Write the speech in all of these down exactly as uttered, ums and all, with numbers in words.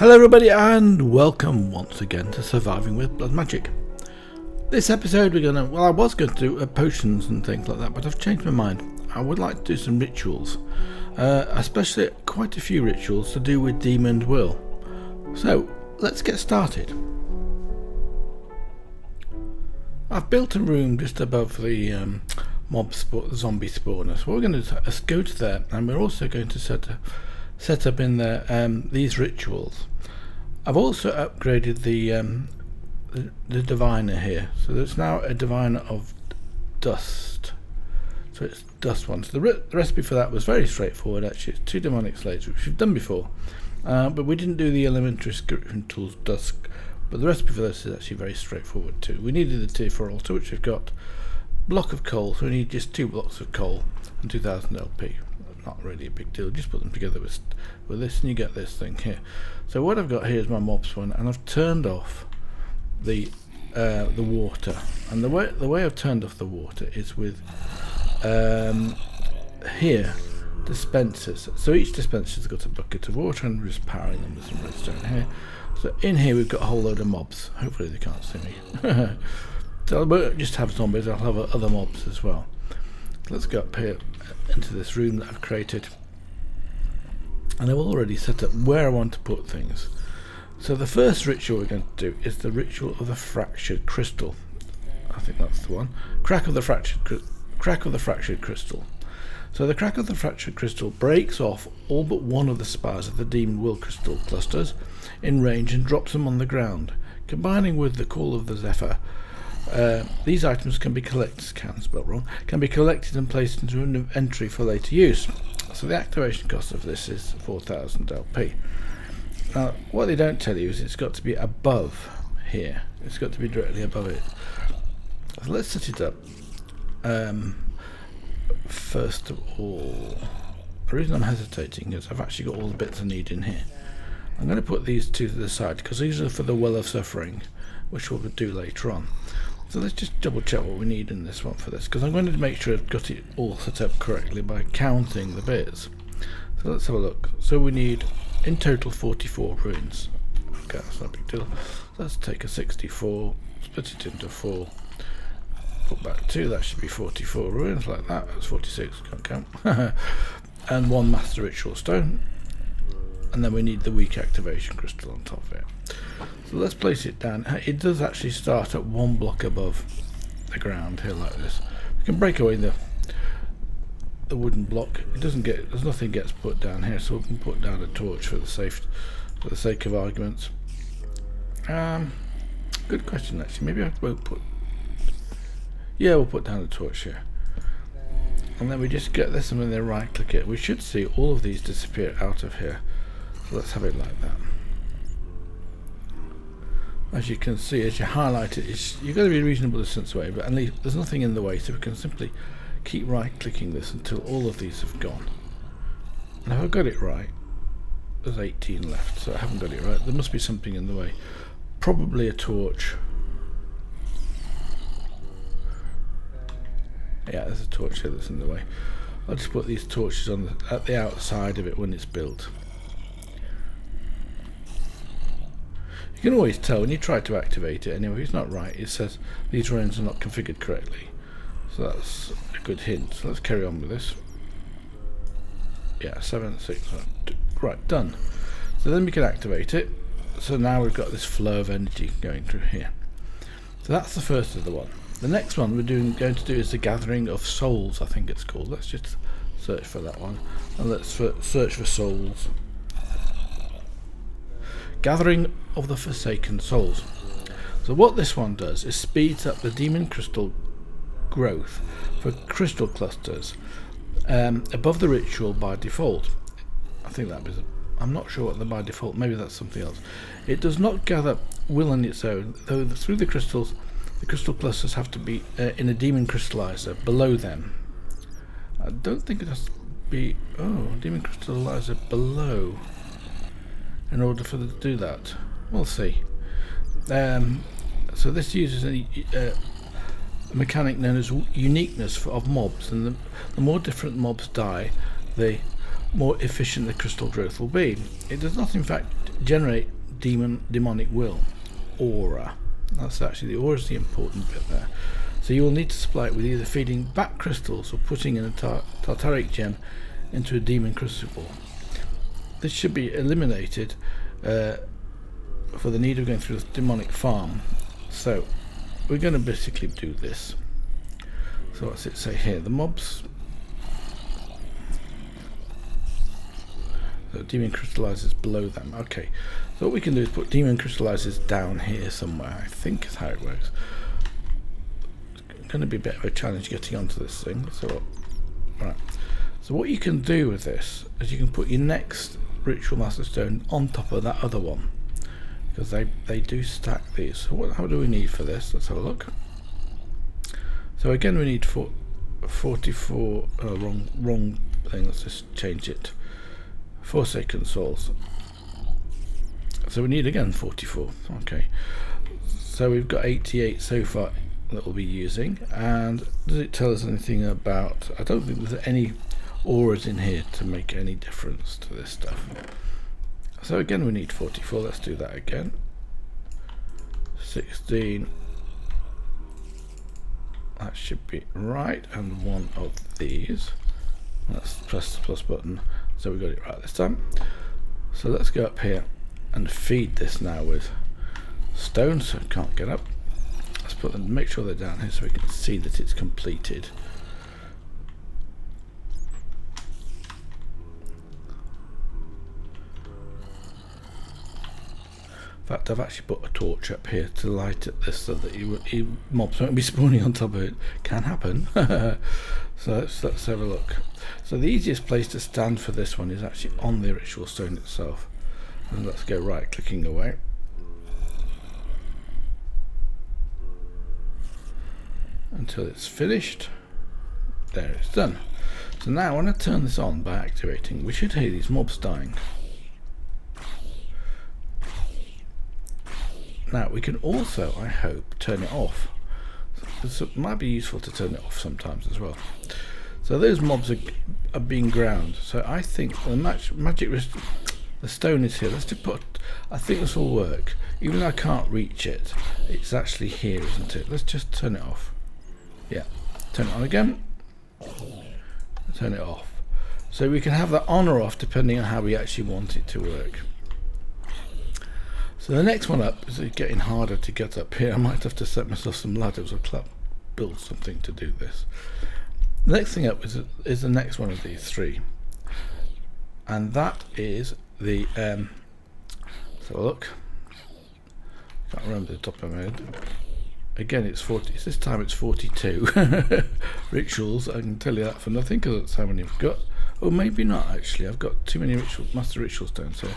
Hello everybody and welcome once again to Surviving with BloodMagic. This episode we're gonna, well I was going to do uh, potions and things like that, but I've changed my mind. I would like to do some rituals, uh, especially quite a few rituals to do with Demon Will. So let's get started. I've built a room just above the um, mob sp zombie spawner, so what we're going to do is go to there, and we're also going to set up, set up in there um, these rituals. I've also upgraded the, um, the the diviner here, so there's now a diviner of dust. So it's dust one. So the, re the recipe for that was very straightforward actually. It's two demonic slates, which we've done before, uh, but we didn't do the elementary scripting tools dusk. But the recipe for this is actually very straightforward too. We needed the tier four altar, which we've got. Block of coal, so we need just two blocks of coal and two thousand L P. Not really a big deal, just put them together with, with this and you get this thing here. So what I've got here is my mob spawn, and I've turned off the uh, the water. And the way the way I've turned off the water is with um, here dispensers. So each dispenser's got a bucket of water, and we're just powering them with some redstone here. So in here we've got a whole load of mobs. Hopefully they can't see me. So I won't just have zombies, I'll have other mobs as well. So let's go up here into this room that I've created, and I've already set up where I want to put things. So the first ritual we're going to do is the ritual of the fractured crystal. I think that's the one. Crack of the fractured crack of the fractured crystal. So the crack of the fractured crystal breaks off all but one of the spires of the demon will crystal clusters in range and drops them on the ground. Combining with the call of the zephyr, Uh, these items can be collected, can spell wrong, can be collected and placed into an inventory for later use. So the activation cost of this is four thousand L P. Now, what they don't tell you is it's got to be above here. It's got to be directly above it. So let's set it up. Um, first of all, the reason I'm hesitating is I've actually got all the bits I need in here. I'm going to put these two to the side because these are for the well of suffering, which we'll do later on. So let's just double check what we need in this one for this, because I'm going to make sure I've got it all set up correctly by counting the bits. So let's have a look. So we need in total forty-four ruins. Okay, that's not a big deal. So let's take a sixty-four, split it into four, put back two, that should be forty-four ruins like that. That's forty-six, can't count. And one master ritual stone. And then we need the weak activation crystal on top of it. So let's place it down. It does actually start at one block above the ground here like this. We can break away the the wooden block. It doesn't get, there's nothing gets put down here, so we can put down a torch for the safe, for the sake of arguments. Um, good question actually. Maybe I won't put. Yeah, we'll put down a torch here. And then we just get this and then right click it. We should see all of these disappear out of here. So let's have it like that. As you can see, as you highlight it, it's, you've got to be a reasonable distance away, but at least there's nothing in the way, so we can simply keep right clicking this until all of these have gone. And if I've got it right, there's eighteen left, so I haven't got it right. There must be something in the way. Probably a torch. Yeah, there's a torch here that's in the way. I'll just put these torches on the, at the outside of it when it's built. You can always tell when you try to activate it. Anyway, if it's not right, it says these ruins are not configured correctly. So that's a good hint. So let's carry on with this. Yeah, seven, six, one, two. Right, done. So then we can activate it. So now we've got this flow of energy going through here. So that's the first of the one. The next one we're doing, going to do is the gathering of souls, I think it's called. Let's just search for that one. And let's for, search for souls. Gathering of the Forsaken Souls. So what this one does is speeds up the demon crystal growth for crystal clusters um, above the ritual by default. I think that was, I'm not sure what the by default, maybe that's something else. It does not gather will on its own, though through the crystals, the crystal clusters have to be uh, in a demon crystallizer below them. I don't think it has to be, oh, demon crystallizer below. In order for them to do that, we'll see. Um, so this uses a, uh, a mechanic known as uniqueness for, of mobs, and the, the more different mobs die, the more efficient the crystal growth will be. It does not in fact generate demon demonic will, aura. That's actually the aura is the important bit there. So you will need to supply it with either feeding back crystals or putting in a tar tartaric gem into a demon crucible. This should be eliminated uh, for the need of going through the demonic farm. So we're going to basically do this. So what's it say here? The mobs. The demon crystallizers below them. Okay. So what we can do is put demon crystallizers down here somewhere. I think is how it works. It's going to be a bit of a challenge getting onto this thing. So, right. So what you can do with this is you can put your next ritual master stone on top of that other one, because they they do stack these. So what how do we need for this? Let's have a look. So again we need for forty-four oh, wrong wrong thing. Let's just change it. Forsaken souls. So we need again forty-four. Okay. So we've got eighty-eight so far that we'll be using. And does it tell us anything about? I don't think there's any auras in here to make any difference to this stuff. So again we need forty-four. Let's do that again. sixteen. That should be right. And one of these. Let's press the plus button. So we got it right this time. So let's go up here and feed this now with stones. So I can't get up. Let's put them. Make sure they're down here so we can see that it's completed. In fact, I've actually put a torch up here to light at this so that you, you mobs won't be spawning on top of it. Can happen. So let's, let's have a look. So the easiest place to stand for this one is actually on the ritual stone itself. And let's go right clicking away. Until it's finished. There, it's done. So now when I turn this on by activating, we should hear these mobs dying. Now we can also, I hope, turn it off. So it might be useful to turn it off sometimes as well. So those mobs are, are being ground. So I think the match, magic wrist, the stone is here. Let's just put. I think this will work. Even though I can't reach it, it's actually here, isn't it? Let's just turn it off. Yeah, turn it on again. Turn it off. So we can have that on or off depending on how we actually want it to work. So the next one up is getting harder to get up here. I might have to set myself some ladders or club, build something to do this. The next thing up is, is the next one of these three, and that is the um, let's have a look. Can't remember the top of my head. Again, it's forty. This time it's forty-two rituals. I can tell you that for nothing because that's how many I've got. Or maybe not actually. I've got too many ritual master ritual stones here.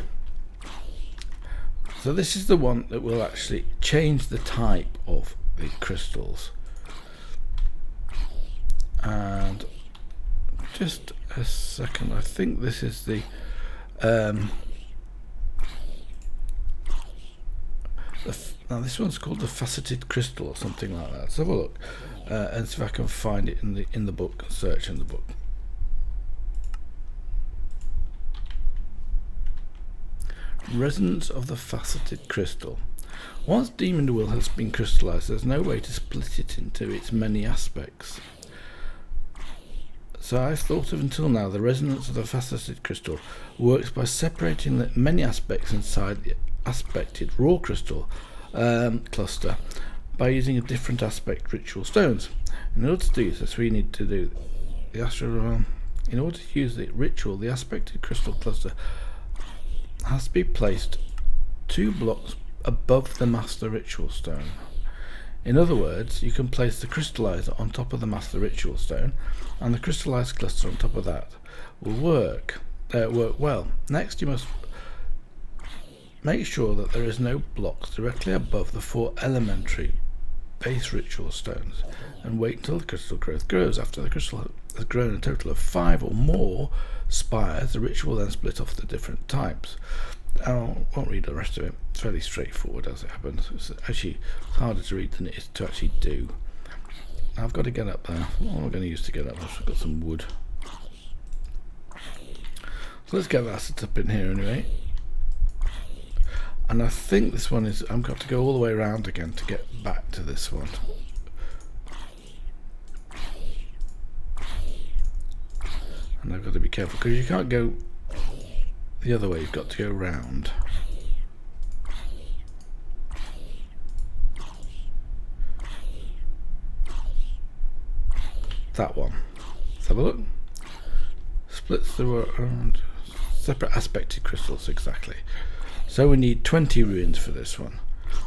So this is the one that will actually change the type of the crystals. And just a second, I think this is the um, the f now this one's called the faceted crystal or something like that. Let's have a look uh, and see if I can find it in the in the book and search in the book. Resonance of the faceted crystal. Once demon will has been crystallized, there's no way to split it into its many aspects. So I've thought of until now the resonance of the faceted crystal works by separating the many aspects inside the aspected raw crystal um, cluster by using a different aspect ritual stones. In order to do this, we need to do the astral. In order to use the ritual, the aspected crystal cluster has to be placed two blocks above the master ritual stone. In other words, you can place the crystallizer on top of the master ritual stone, and the crystallized cluster on top of that will work uh, work well. Next, you must make sure that there is no blocks directly above the four elementary base ritual stones, and wait until the crystal growth grows. After the crystal has grown a total of five or more spires, the ritual will then split off the different types. I won't read the rest of it. It's fairly straightforward as it happens. It's actually harder to read than it is to actually do. I've got to get up there. What am I going to use to get up? I've got some wood. So let's get that set up in here anyway. And I think this one is, I've got to go all the way around again to get back to this one. And I've got to be careful because you can't go the other way, you've got to go round. That one. Let's have a look. Splits the around separate aspected crystals, exactly. So we need twenty ruins for this one.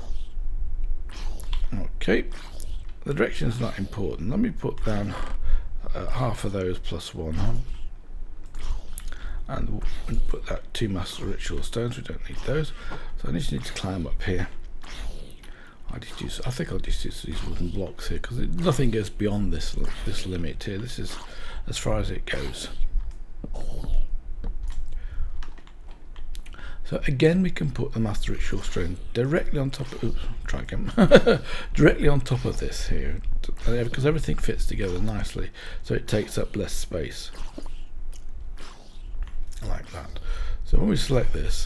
Okay. The direction is not important. Let me put down uh, half of those plus one. And we'll put that two master ritual stones. We don't need those. So I just need to climb up here. I just use. I think I'll just use these wooden blocks here because nothing goes beyond this this limit here. This is as far as it goes. So again, we can put the master ritual stone directly on top of. Oops, try again. Directly on top of this here, because everything fits together nicely, so it takes up less space. Like that. So when we select this,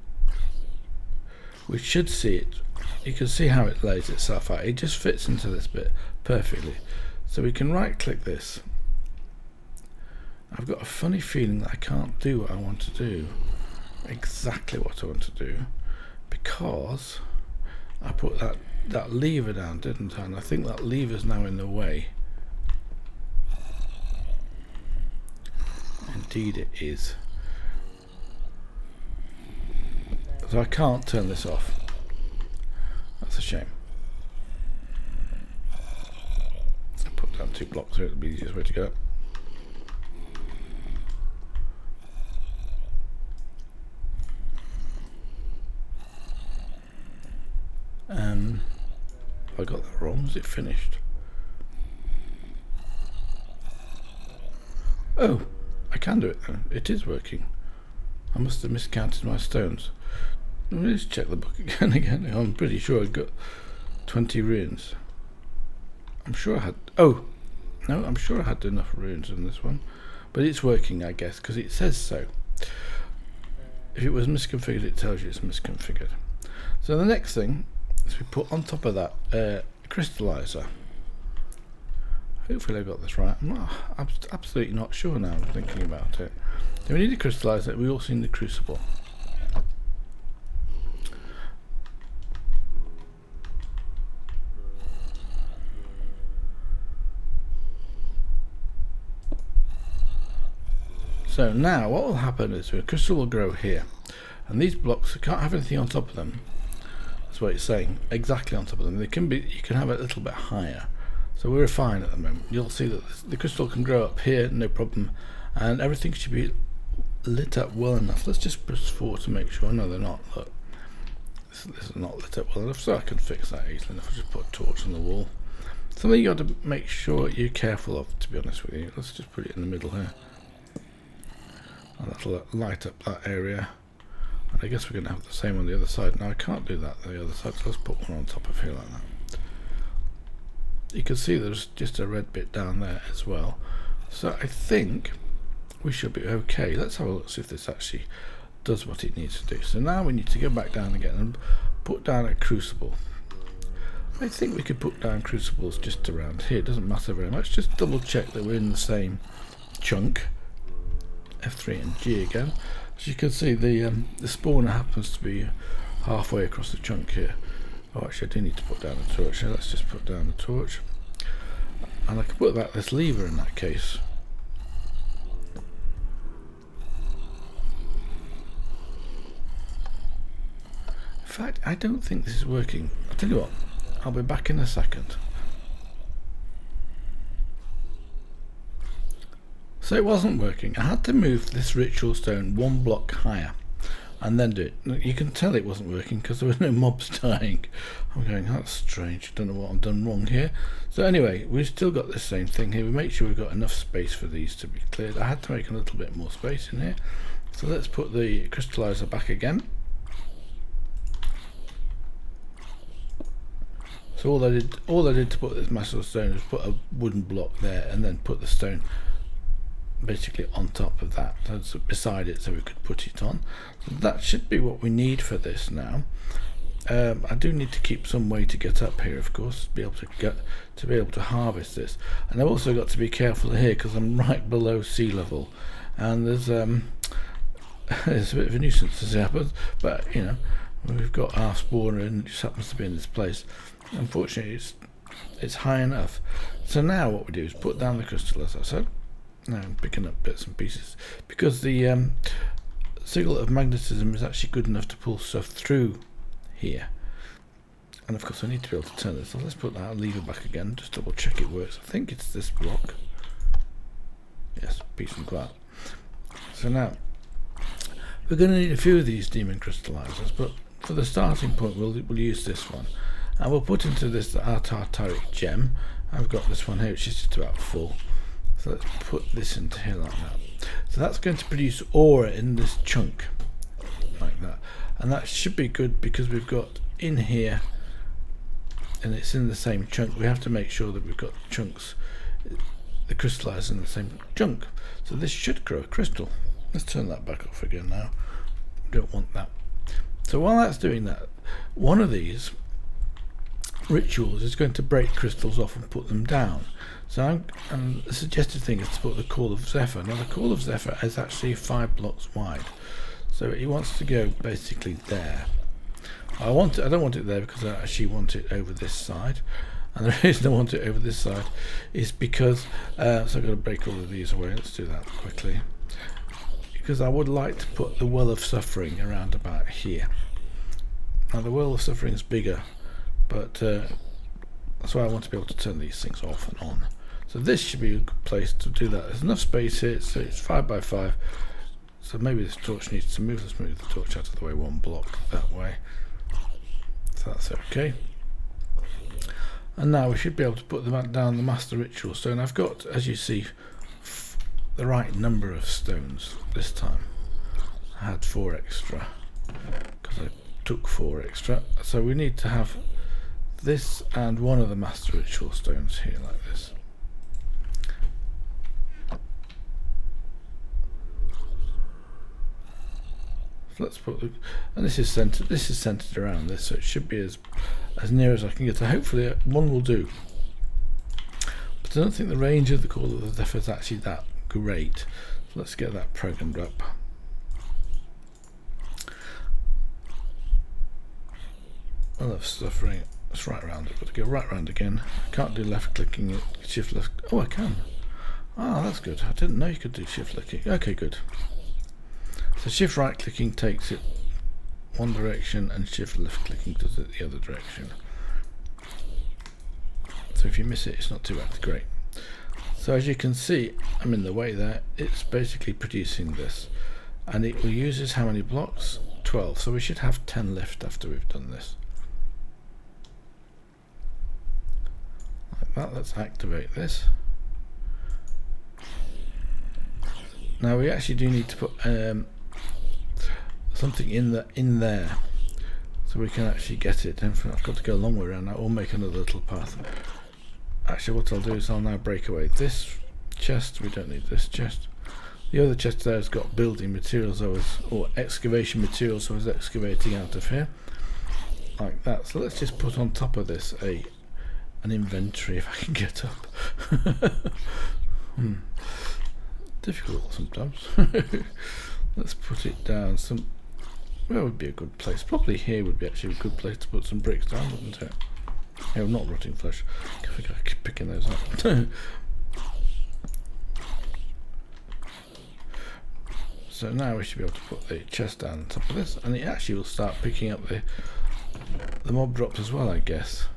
we should see it. You can see how it lays itself out. It just fits into this bit perfectly. So we can right click this. I've got a funny feeling that I can't do what I want to do, exactly what I want to do, because I put that that lever down, didn't I? And I think that lever's now in the way. Indeed it is. So I can't turn this off. That's a shame. I'll put down two blocks here, it'll be the easiest way to go. Um, I got that wrong. Was it finished? Oh, I can do it then. It is working. I must have miscounted my stones. Let me just check the book again. Again, I'm pretty sure I got twenty runes. I'm sure I had. Oh, no, I'm sure I had enough runes in this one, but it's working, I guess, because it says so. If it was misconfigured, it tells you it's misconfigured. So the next thing is we put on top of that uh, crystallizer. Hopefully I got this right. I'm not. I'm absolutely not sure now. I'm thinking about it. So we need a crystallizer. We also need a crucible. So now what will happen is a crystal will grow here, and these blocks can't have anything on top of them. That's what it's saying, exactly on top of them. They can be, you can have it a little bit higher. So we're fine at the moment. You'll see that the crystal can grow up here, no problem, and everything should be lit up well enough. Let's just press forward to make sure. No, they're not. Look, this, this is not lit up well enough, so I can fix that easily enough. I'll just put a torch on the wall. Something you got to make sure you're careful of, to be honest with you. Let's just put it in the middle here. And that'll light up that area. And I guess we're going to have the same on the other side. Now I can't do that on the other side, so let's put one on top of here like that. You can see there's just a red bit down there as well. So I think we should be okay. Let's have a look, see if this actually does what it needs to do. So now we need to go back down again and put down a crucible. I think we could put down crucibles just around here. It doesn't matter very much. Just double check that we're in the same chunk. F three and G again. As you can see, the um, the spawner happens to be halfway across the chunk here. Oh, actually I do need to put down a torch. So let's just put down a torch. And I can put that this lever in that case. In fact, I don't think this is working. I'll tell you what, I'll be back in a second. So it wasn't working. I had to move this ritual stone one block higher and then do it. You can tell it wasn't working because there were no mobs dying. I'm going, that's strange. I don't know what I've done wrong here. So anyway, we've still got the same thing here. We make sure we've got enough space for these to be cleared. I had to make a little bit more space in here. So let's put the crystallizer back again. So all I did, all I did to put this massive stone was put a wooden block there and then put the stone basically on top of that, so beside it, so we could put it on. So that should be what we need for this now. Um, I do need to keep some way to get up here, of course, to be able to get to be able to harvest this. And I've also got to be careful here because I'm right below sea level, and there's um, it's a bit of a nuisance as it happens. But you know, we've got our spawner and it just happens to be in this place. Unfortunately, it's it's high enough. So now what we do is put down the crystal, as I said. Now I'm picking up bits and pieces because the um, sigil of magnetism is actually good enough to pull stuff through here, and of course I need to be able to turn this. So let's put that lever back again, just double check it works. I think it's this block. Yes, peace and quiet. So now we're going to need a few of these demon crystallizers, but for the starting point we'll, we'll use this one, and we'll put into this our tartaric gem. I've got this one here which is just about full, so let's put this into here like that. So that's going to produce aura in this chunk like that. And that should be good because we've got in here, and it's in the same chunk. We have to make sure that we've got chunks, the crystallizers in the same chunk. So this should grow a crystal. Let's turn that back off again now. We don't want that. So while that's doing that, one of these rituals is going to break crystals off and put them down. So I'm, and the suggested thing is to put the call of zephyr. Now the call of zephyr is actually five blocks wide. So he wants to go basically there. I want it, I don't want it there because I actually want it over this side, and the reason I want it over this side is because uh, so I've got to break all of these away. Let's do that quickly, because I would like to put the well of suffering around about here. Now the well of suffering is bigger, but uh, that's why I want to be able to turn these things off and on. So this should be a good place to do that. There's enough space here, so it's five by five. So maybe this torch needs to move. Let's move the torch out of the way one block that way. So that's okay. And now we should be able to put them down the master ritual stone. I've got, as you see, f the right number of stones this time. I had four extra because I took four extra. So we need to have this and one of the master ritual stones here like this. So let's put the, and this is centered. This is centered around this, so it should be as as near as I can get to. Hopefully, one will do. But I don't think the range of the call of the zephyr is actually that great. So let's get that programmed up. I love suffering. It's right around it. Got to go right round again. Can't do left clicking it. Shift left. Oh, I can. Ah, that's good. I didn't know you could do shift left clicking. Okay, good. So shift right clicking takes it one direction and shift left clicking does it the other direction. So if you miss it, it's not too bad. Great. So as you can see, I'm in the way there. It's basically producing this, and it will use how many blocks? twelve. So we should have ten left after we've done this. Like that. Let's activate this. Now we actually do need to put um, something in the in there so we can actually get it. And I've got to go a long way around now. We'll make another little path. Actually, what I'll do is I'll now break away this chest. We don't need this chest. The other chest there has got building materials I was, or excavation materials I was excavating out of here, like that. So let's just put on top of this a an inventory if I can get up. hmm. Difficult sometimes. Let's put it down. Some where would be a good place? Probably here would be actually a good place to put some bricks down, wouldn't it? Oh, not rotting flesh. I think I keep picking those up. So now we should be able to put the chest down on top of this, and it actually will start picking up the the mob drops as well, I guess.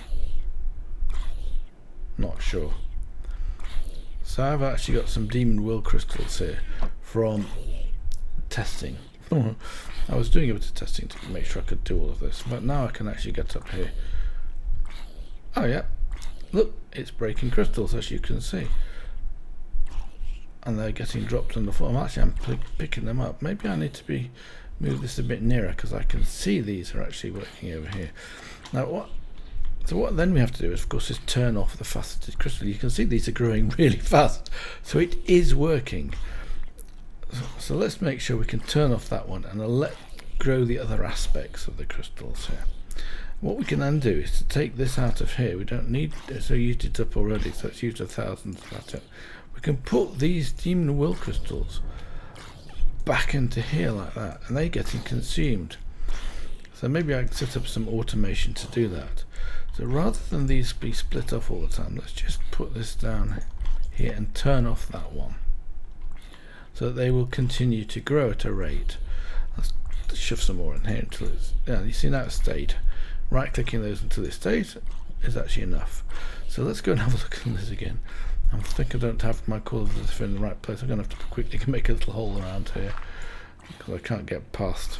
Not sure. So I've actually got some demon will crystals here from testing. I was doing a bit of testing to make sure I could do all of this, but now I can actually get up here. Oh yeah, look, it's breaking crystals, as you can see, and they're getting dropped on the floor. I'm actually I'm picking them up. Maybe I need to be move this a bit nearer because I can see these are actually working over here. Now what So what then we have to do is, of course, is turn off the faceted crystal. You can see these are growing really fast, so it is working. So, so let's make sure we can turn off that one and let grow the other aspects of the crystals here. What we can then do is to take this out of here. We don't need, so used it up already, so it's used a thousand of that up. We can put these demon will crystals back into here like that, and they're getting consumed. So maybe I can set up some automation to do that. So rather than these be split off all the time, let's just put this down here and turn off that one, so that they will continue to grow at a rate. Let's shove some more in here until it's, yeah, you see now it's stayed. Right clicking those until it stays is actually enough. So let's go and have a look at this again. I think I don't have my colours in the right place. I'm going to have to quickly make a little hole around here because I can't get past.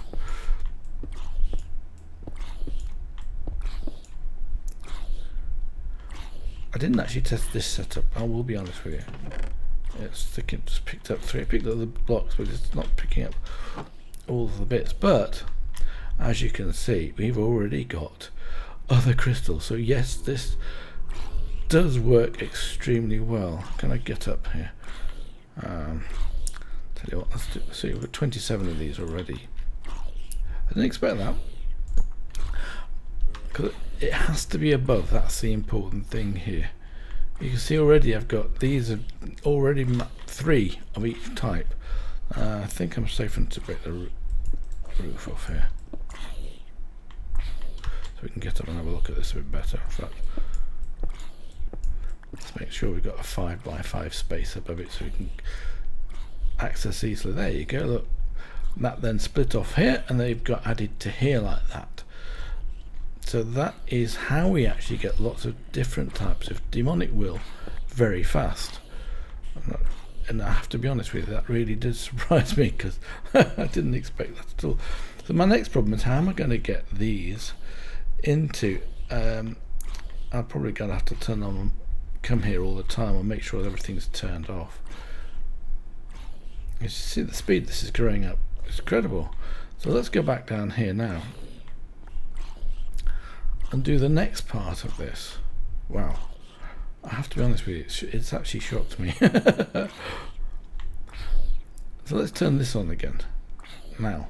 I didn't actually test this setup, I will be honest with you. It's thinking, just picked up three, picked up the blocks, but it's not picking up all of the bits. But as you can see, we've already got other crystals. So yes, this does work extremely well. Can I get up here? Um, tell you what, let's do, see, we've got twenty-seven of these already. I didn't expect that. Because it has to be above, that's the important thing here. You can see already I've got, these are already three of each type. Uh, I think I'm safe enough to break the roof off here. So we can get up and have a look at this a bit better. In fact, let's make sure we've got a five by five space above it so we can access easily. There you go, look. That then split off here and they've got added to here like that. So that is how we actually get lots of different types of demonic will very fast. And I have to be honest with you, that really did surprise me because I didn't expect that at all. So my next problem is how am I going to get these into, um, I'm probably going to have to turn on, come here all the time and make sure that everything's turned off. You see the speed this is growing up, it's incredible. So let's go back down here now and do the next part of this. Wow, I have to be honest with you, it's, it's actually shocked me. So let's turn this on again now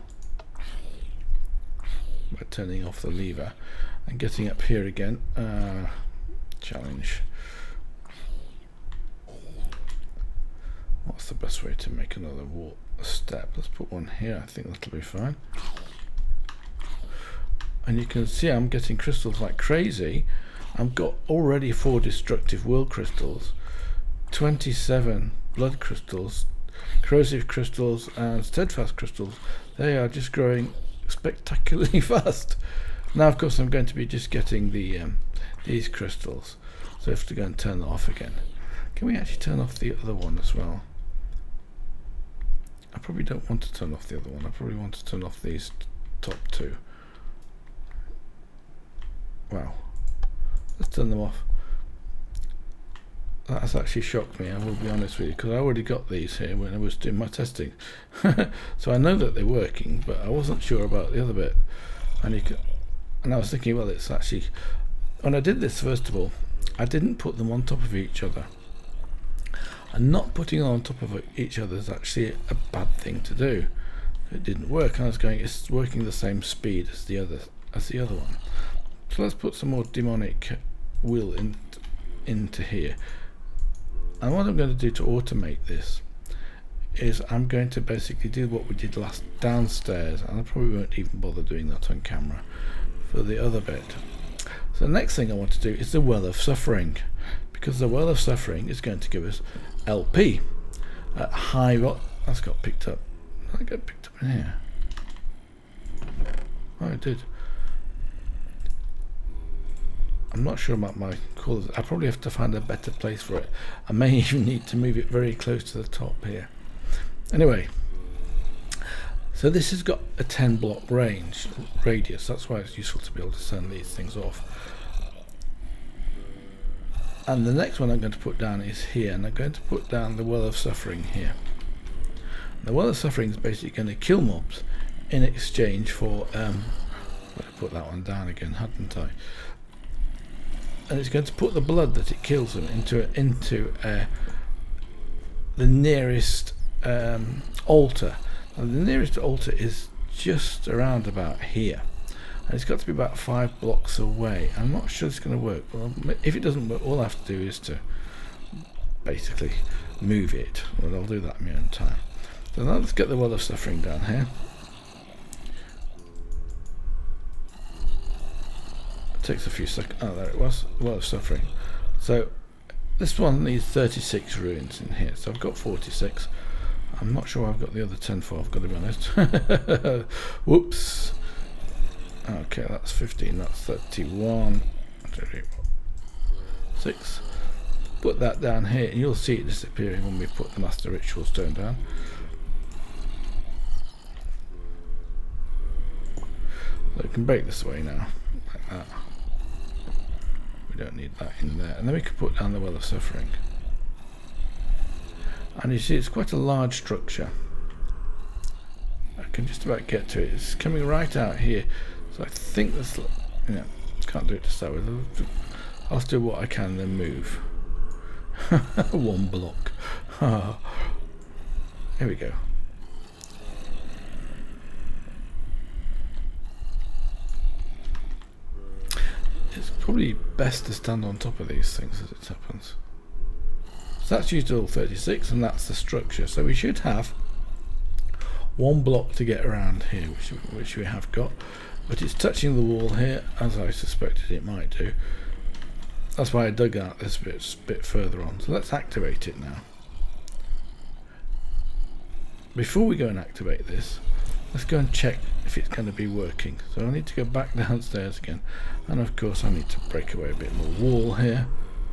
by turning off the lever and getting up here again. Uh, challenge. What's the best way to make another wall step? Let's put one here, I think that'll be fine. And you can see I'm getting crystals like crazy. I've got already four destructive will crystals, twenty-seven blood crystals, corrosive crystals and steadfast crystals. They are just growing spectacularly fast. Now of course I'm going to be just getting the um, these crystals, so I have to go and turn that off again. Can we actually turn off the other one as well? I probably don't want to turn off the other one. I probably want to turn off these top two. Wow, let's turn them off. That's actually shocked me, I will be honest with you, because I already got these here when I was doing my testing. So I know that they're working, but I wasn't sure about the other bit. And you can, and I was thinking, well, it's actually, when I did this, first of all, I didn't put them on top of each other. And not putting them on top of each other is actually a bad thing to do. It didn't work, and I was going, it's working the same speed as the other as the other one. So let's put some more demonic will in, into here. And what I'm going to do to automate this is I'm going to basically do what we did last downstairs, and I probably won't even bother doing that on camera for the other bit. So the next thing I want to do is the well of suffering, because the well of suffering is going to give us L P at high. What that's got picked up. Did I get picked up in here? Oh, it did. I'm not sure about my colours. I probably have to find a better place for it. I may even need to move it very close to the top here. Anyway, so this has got a ten block range radius. That's why it's useful to be able to turn these things off. And the next one I'm going to put down is here, and I'm going to put down the well of suffering here. The well of suffering is basically going to kill mobs in exchange for um, I put that one down again, hadn't I? and it's going to put the blood that it kills them into into uh, the nearest um, altar. Now, the nearest altar is just around about here, and it's got to be about five blocks away. I'm not sure it's going to work. Well, if it doesn't work, all I have to do is to basically move it. Well, I'll do that in my own time. So now let's get the well of suffering down here. It takes a few seconds. Oh, there it was. Well of suffering. So this one needs thirty-six ruins in here. So I've got forty-six. I'm not sure I've got the other ten for, I've got to be honest. Whoops. Okay, that's fifteen, that's thirty-one. Six. Put that down here, and you'll see it disappearing when we put the Master Ritual Stone down. So we can break this away now, like that. We don't need that in there. And then we can put down the Well of Suffering. And you see it's quite a large structure. I can just about get to it. It's coming right out here. So I think this, you know, can't do it to start with. I'll do what I can and then move. One block. Here we go. It's probably best to stand on top of these things as it happens. So that's used all thirty-six, and that's the structure. So we should have one block to get around here, which, which we have got, but it's touching the wall here, as I suspected it might do. That's why I dug out this bit, bit further on. So let's activate it now. Before we go and activate this, let's go and check if it's going to be working. So I need to go back downstairs again, and of course I need to break away a bit more wall here.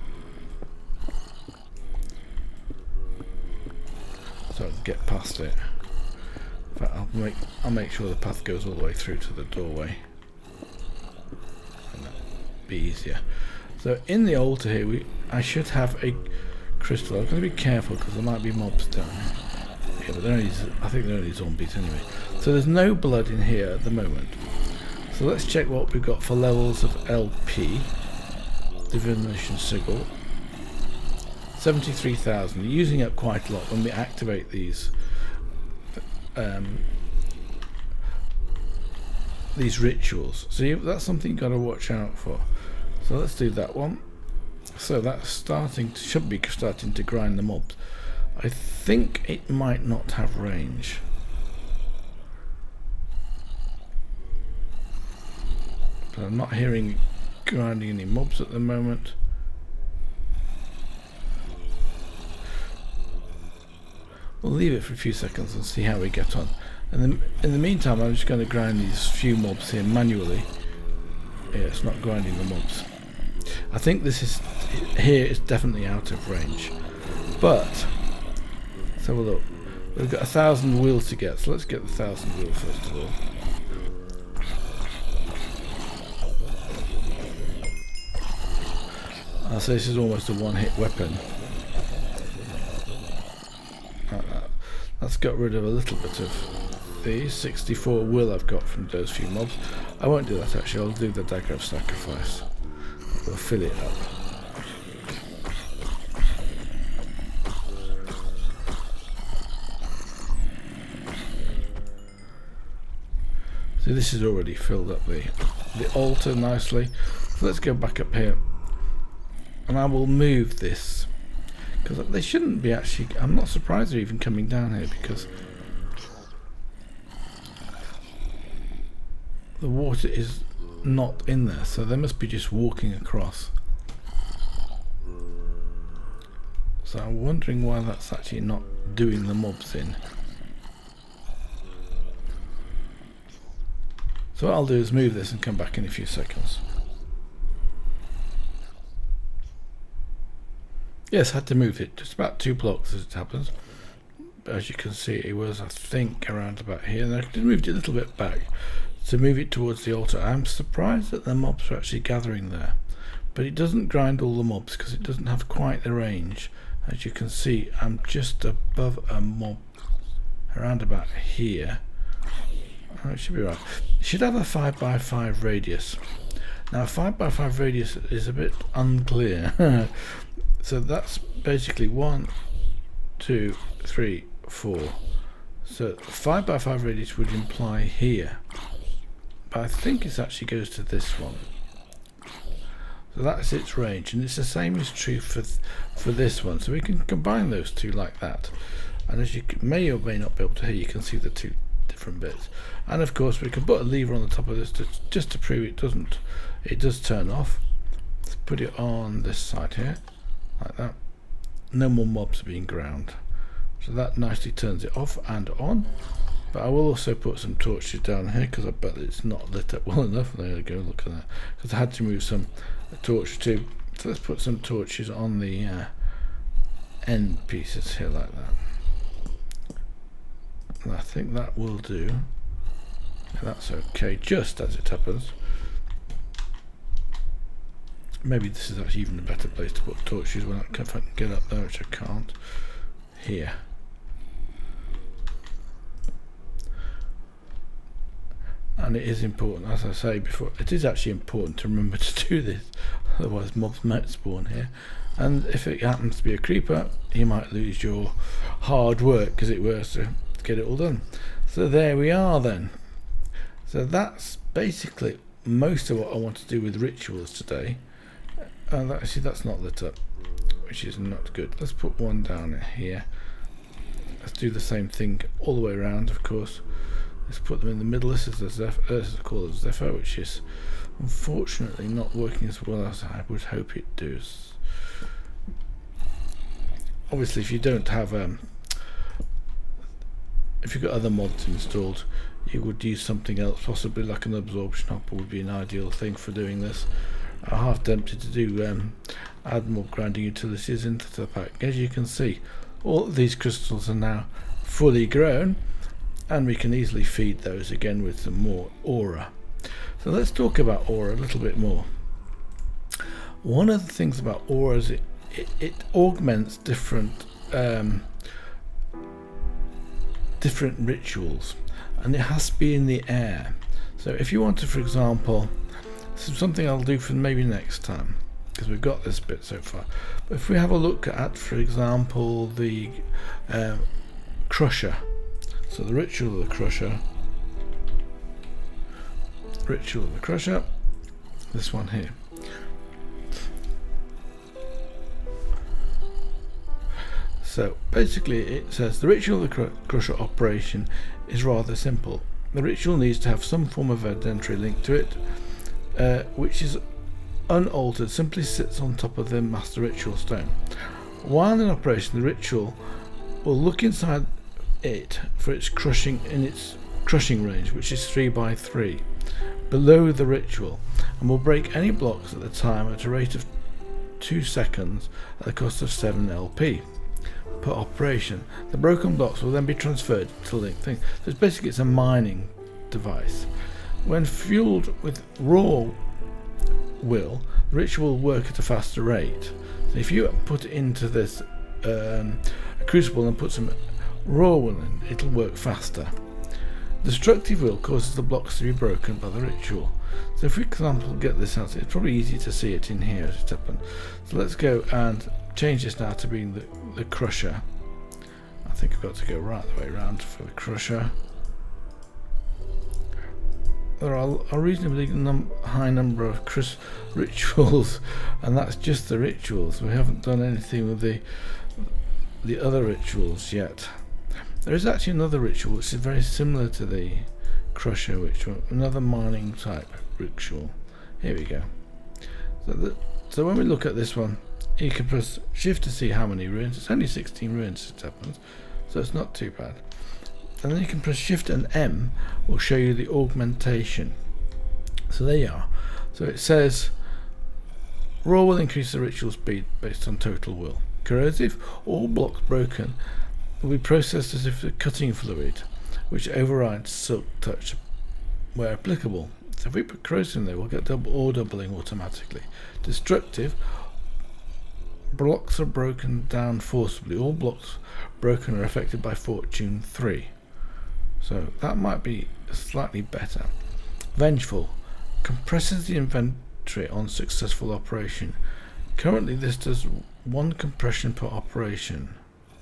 So I can get past it. In fact, I'll make I'll make sure the path goes all the way through to the doorway, and that'll be easier. So in the altar here, we I should have a crystal. I'm going to be careful because there might be mobs down here. Yeah, but they're only, I think they're only zombies anyway. So there's no blood in here at the moment. So let's check what we've got for levels of L P. Divination Sigil. seventy-three thousand. You're using up quite a lot when we activate these um, these rituals. So you, that's something you've got to watch out for. So let's do that one. So that's starting to, should be starting to grind the mobs. I think it might not have range. But I'm not hearing grinding any mobs at the moment. We'll leave it for a few seconds and see how we get on. And then in the meantime, I'm just going to grind these few mobs here manually. Yeah, it's not grinding the mobs. I think this is here is definitely out of range. But let's have a look. We've got a thousand wheels to get, so let's get the thousand wheel first of all. I'll say this is almost a one-hit weapon. Let's get rid of a little bit of these. sixty-four will I've got from those few mobs. I won't do that actually, I'll do the dagger of sacrifice. We'll fill it up. So this is already filled up the, the altar nicely. So let's go back up here. And I will move this. Because they shouldn't be actually, I'm not surprised they're even coming down here because the water is not in there, so they must be just walking across. So I'm wondering why that's actually not doing the mobs in. So what I'll do is move this and come back in a few seconds. Yes, I had to move it just about two blocks as it happens. But as you can see, it was, I think, around about here. And I just moved it a little bit back to move it towards the altar. I'm surprised that the mobs are actually gathering there. But it doesn't grind all the mobs because it doesn't have quite the range. As you can see, I'm just above a mob around about here. Oh, it should be right. It should have a five by five radius. Now five by five radius is a bit unclear. So that's basically one, two, three, four. So five by five radius would imply here, but I think it actually goes to this one. So that's its range, and it's the same is true for th for this one. So we can combine those two like that, and as you may or may not be able to hear, you can see the two different bits. And of course we can put a lever on the top of this to, just to prove it doesn't it does turn off. Let's put it on this side here like that. No more mobs being ground, so that nicely turns it off and on. But I will also put some torches down here because I bet it's not lit up well enough. There we go, look at that, because I had to move some torch too. So let's put some torches on the uh, end pieces here like that. And I think that will do. Yeah, that's okay, just as it happens. Maybe this is actually even a better place to put torches when I can, if I can get up there, which I can't. Here. And it is important, as I say before, it is actually important to remember to do this, otherwise mobs might spawn here. And if it happens to be a creeper, you might lose your hard work, as it were, to get it all done. So there we are then. So that's basically most of what I want to do with rituals today. And uh, actually that's not lit up, which is not good. Let's put one down here. Let's do the same thing all the way around, of course. Let's put them in the middle. This is the zephyr, uh, this is called a zephyr, which is unfortunately not working as well as I would hope it does. Obviously, if you don't have, um, if you've got other mods installed, you would use something else, possibly like an absorption hopper would be an ideal thing for doing this. I'm half tempted to do um, add more grinding utilities into the pack. As you can see, all of these crystals are now fully grown, and we can easily feed those again with some more aura. So let's talk about aura a little bit more. One of the things about aura is it, it, it augments different um, different rituals, and it has to be in the air. So if you want to, for example, this is something I'll do for maybe next time, because we've got this bit so far. But if we have a look at, for example, the uh, crusher. So the ritual of the crusher, ritual of the crusher, this one here. So basically it says the ritual of the cr crusher operation is rather simple. The ritual needs to have some form of identity link to it, uh, which is unaltered, simply sits on top of the master ritual stone. While in operation, the ritual will look inside it for its crushing in its crushing range, which is three by three below the ritual, and will break any blocks at the time at a rate of two seconds at the cost of seven L P per operation. The broken blocks will then be transferred to link thing. So it's basically it's a mining device. When fueled with raw will, the ritual will work at a faster rate. So if you put it into this um, crucible and put some raw will in, it'll work faster. Destructive will causes the blocks to be broken by the ritual. So if we, for example, get this out, it's probably easy to see it in here as it happened. So let's go and change this now to being the, the crusher. I think I've got to go right the way around for the crusher. There are a reasonably num high number of Chris rituals, and that's just the rituals. We haven't done anything with the the other rituals yet. There is actually another ritual which is very similar to the crusher ritual, another mining type ritual. Here we go. So, the, so when we look at this one, you can press shift to see how many runes. It's only sixteen runes as it happens, so it's not too bad. And then you can press shift and M will show you the augmentation. So there you are. So it says raw will increase the ritual speed based on total will. Corrosive, all blocks broken will be processed as if the cutting fluid, which overrides silk touch where applicable. So if we put corrosive in there, we'll get double or doubling automatically. Destructive, blocks are broken down forcibly. All blocks broken are affected by fortune three. So that might be slightly better. Vengeful, compresses the tree on successful operation. Currently this does one compression per operation.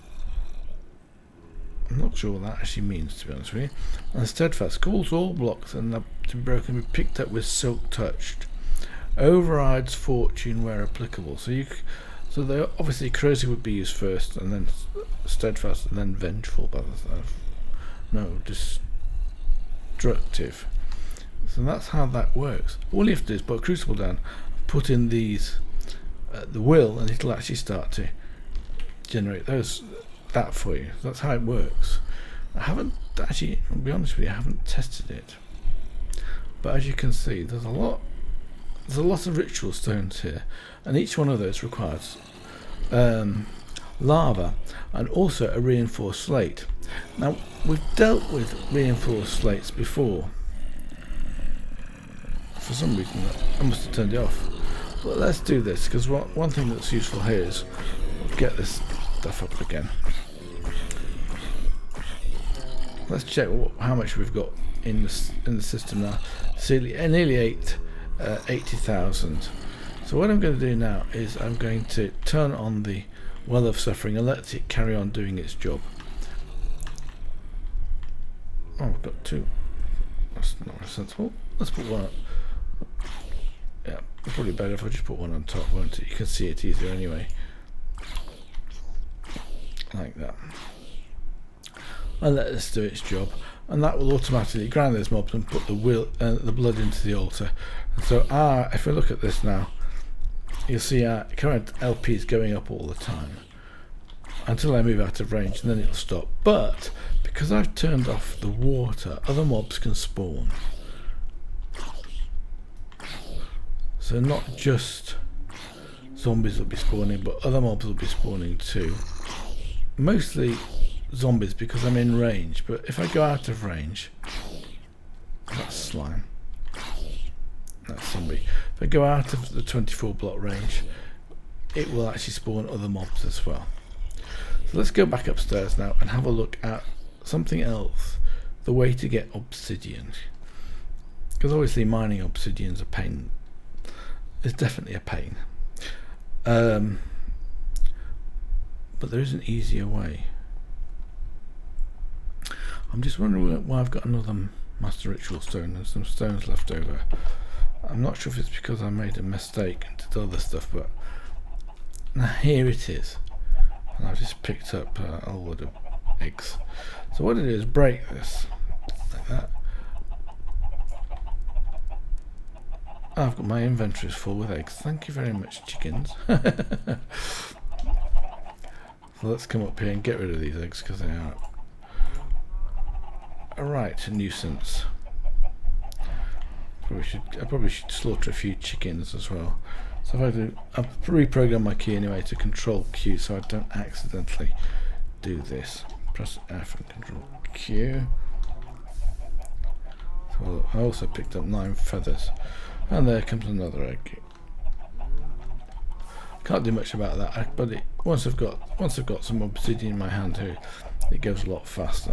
I'm not sure what that actually means, to be honest with you. And steadfast calls all blocks and to be broken be picked up with silk touched. Overrides fortune where applicable. So you, so they obviously corrosive would be used first, and then steadfast, and then vengeful. By the no, destructive. So that's how that works. All you have to do is put a crucible down, put in these uh, the will, and it'll actually start to generate those. That for you. That's how it works. I haven't actually, I'll be honest with you, I haven't tested it, but as you can see, there's a lot there's a lot of ritual stones here, and each one of those requires um, lava and also a reinforced slate. Now we've dealt with reinforced slates before. For some reason I must have turned it off, but let's do this, because one thing that's useful here is get this stuff up again. Let's check what, how much we've got in the in the system now. See, nearly eight, uh, eighty thousand. So what I'm going to do now is I'm going to turn on the well of suffering and let it carry on doing its job. Oh, we've got two. That's not sensible. Let's put one up. Yeah, it's probably better if I just put one on top, won't it? You can see it easier anyway. Like that, and let this do its job, and that will automatically grind those mobs and put the will, uh, the blood into the altar. And so, our, if we look at this now, you'll see our current L P is going up all the time until I move out of range, and then it'll stop. But because I've turned off the water, other mobs can spawn. So not just zombies will be spawning, but other mobs will be spawning too. Mostly zombies because I'm in range, but if I go out of range, that's slime, that's zombie. If I go out of the twenty-four block range, it will actually spawn other mobs as well. So let's go back upstairs now and have a look at something else, the way to get obsidian, because obviously mining obsidian's a pain. It's definitely a pain, um, but there is an easier way. I'm just wondering why I've got another master ritual stone and some stones left over. I'm not sure if it's because I made a mistake and did other stuff, but now here it is, and I've just picked up uh, a load of eggs. So what I do is break this like that. I've got my inventories full with eggs. Thank you very much, chickens. So let's come up here and get rid of these eggs because they are a right nuisance. Probably should, I probably should slaughter a few chickens as well. So if I do, I'll reprogram my key anyway to control Q so I don't accidentally do this. Press F and control Q. So I also picked up nine feathers. And there comes another egg. Can't do much about that, but it, once I've got once I've got some obsidian in my hand here, it goes a lot faster.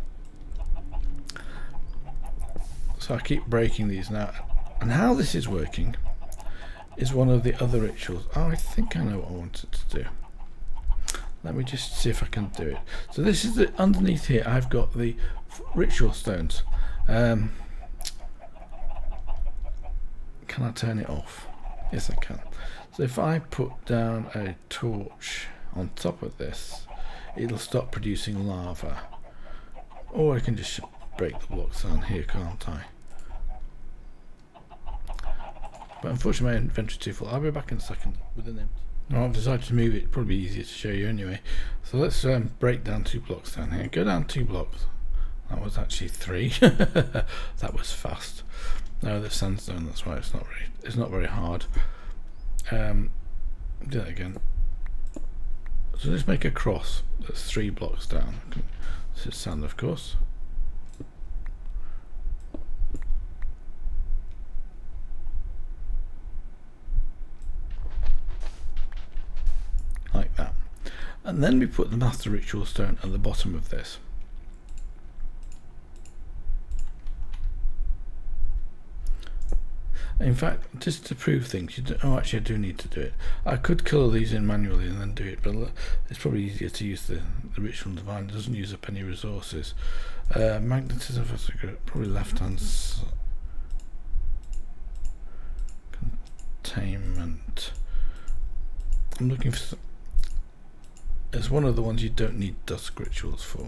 So I keep breaking these now, and how this is working is one of the other rituals. Oh, I think I know what I wanted to do. Let me just see if I can do it. So this is the underneath here. I've got the ritual stones. Um, Can I turn it off? Yes, I can. So if I put down a torch on top of this, it'll stop producing lava. Or I can just break the blocks down here, can't I? But unfortunately my inventory's too full. I'll be back in a second with an empty. Well, I've decided to move it. Probably easier to show you anyway. So let's um, break down two blocks down here. Go down two blocks. That was actually three. That was fast. No, the sandstone. That's why it's not very. It's not very hard. Um, do that again. So let's make a cross. That's three blocks down. This is sand, of course. Like that. And then we put the master ritual stone at the bottom of this. In fact, just to prove things, you do, oh actually I do need to do it. I could colour these in manually and then do it, but it's probably easier to use the, the ritual divine. It doesn't use up any resources. Uh, magnetism, probably left hand containment. I'm looking for, it's one of the ones you don't need dusk rituals for.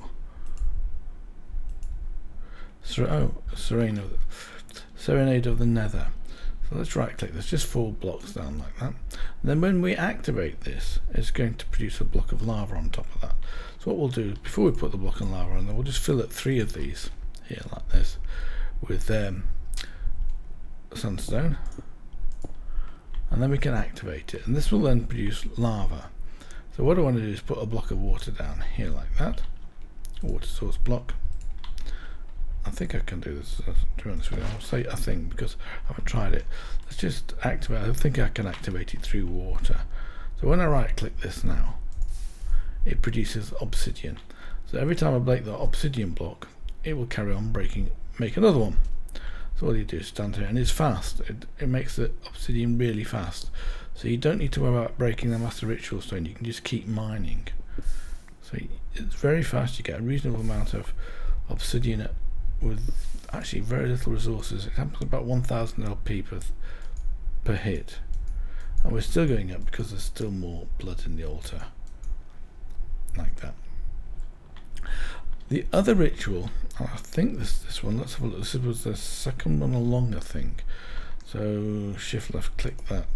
Ser oh, serenade of, serenade of the nether. So let's right click this, just four blocks down like that. And then when we activate this, it's going to produce a block of lava on top of that. So what we'll do, before we put the block of lava on there, we'll just fill up three of these here like this with um, sunstone. And then we can activate it. And this will then produce lava. So what I want to do is put a block of water down here like that. A water source block. I think I can do this, uh, to be honest with you. I'll say I think because I haven't tried it. Let's just activate, I think I can activate it through water. So when I right click this now, it produces obsidian. So every time I break the obsidian block, it will carry on breaking, make another one. So all you do is stand here, and it's fast. It, it makes the obsidian really fast. So you don't need to worry about breaking the master ritual stone, you can just keep mining. So it's very fast, you get a reasonable amount of obsidian with actually very little resources. It happens about one thousand L P per, per hit, and we're still going up because there's still more blood in the altar like that. The other ritual, I think this this one, let's have a look. This was the second one along, I think. So shift left click that.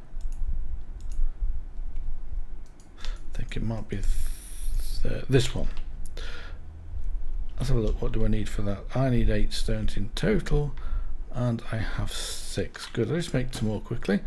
I think it might be th this one. Let's have a look. What do I need for that? I need eight stones in total, and I have six. Good. Let's make some more quickly.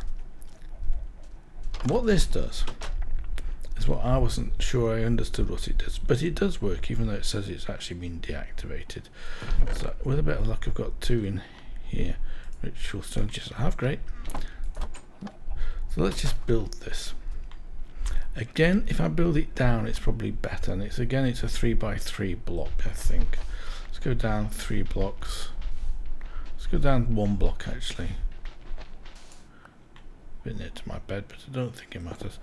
What this does is what I wasn't sure I understood what it does, but it does work, even though it says it's actually been deactivated. So with a bit of luck, I've got two in here. Ritual stones, just I have. Great. So let's just build this. Again, if I build it down, it's probably better. And it's again, it's a three by three block, I think. Let's go down three blocks. Let's go down one block actually. A bit near to my bed, but I don't think it matters.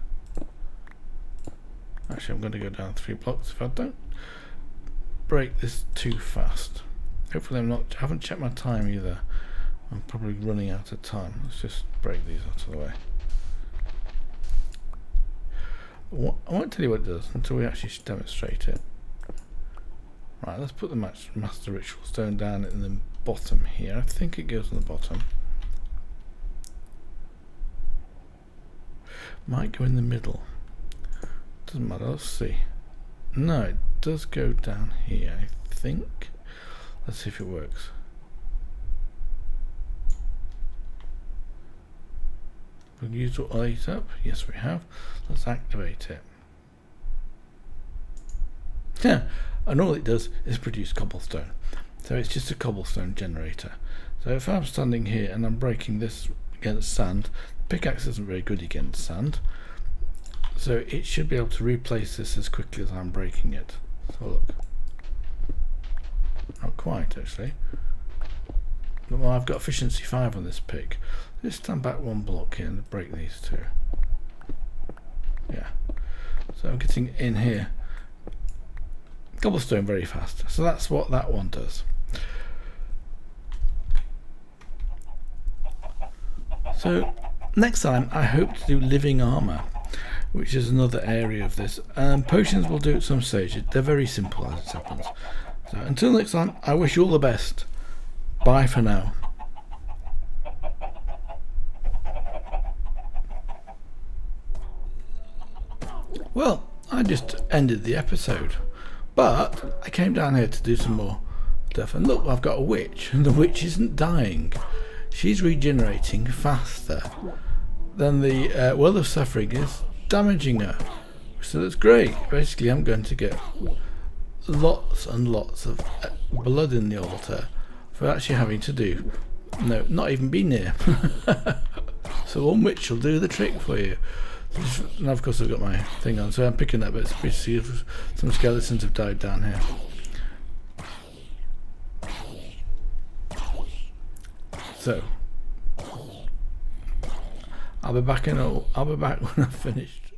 Actually, I'm going to go down three blocks if I don't break this too fast. Hopefully, I'm not. I haven't checked my time either. I'm probably running out of time. Let's just break these out of the way. I won't tell you what it does until we actually demonstrate it. Right, let's put the master ritual stone down in the bottom here. I think it goes on the bottom. Might go in the middle. Doesn't matter, let's see. No, it does go down here, I think. Let's see if it works. We'll use all eight up. Yes, we have. Let's activate it. Yeah, and all it does is produce cobblestone. So it's just a cobblestone generator. So if I'm standing here and I'm breaking this against sand, the pickaxe isn't very good against sand. So it should be able to replace this as quickly as I'm breaking it. So look. Not quite actually. Well, I've got efficiency five on this pick. Just stand back one block here and break these two. Yeah. So I'm getting in here. Cobblestone very fast. So that's what that one does. So next time I hope to do living armor, which is another area of this. Um, potions will do at some stage. They're very simple as it happens. So until next time, I wish you all the best. Bye for now. Well, I just ended the episode, but I came down here to do some more stuff, and look, I've got a witch, and the witch isn't dying. She's regenerating faster than the uh, well of suffering is damaging her. So that's great. Basically, I'm going to get lots and lots of blood in the altar for actually having to do, no, not even be near. So one witch will do the trick for you. And of course I've got my thing on, so I'm picking that, but it's pretty see if some skeletons have died down here. So I'll be back in. A, I'll be back when I've finished.